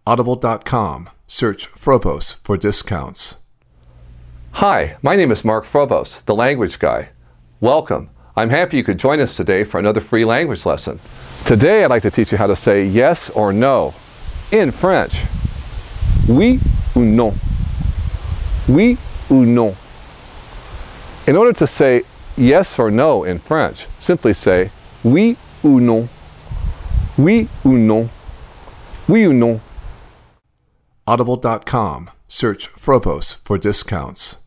Audible.com. Search Frobose for discounts. Hi, my name is Mark Frobose, the language guy. Welcome. I'm happy you could join us today for another free language lesson. Today I'd like to teach you how to say yes or no in French. Oui ou non. Oui ou non. In order to say yes or no in French, simply say oui ou non. Oui ou non. Oui ou non. Audible.com. Search Frobose for discounts.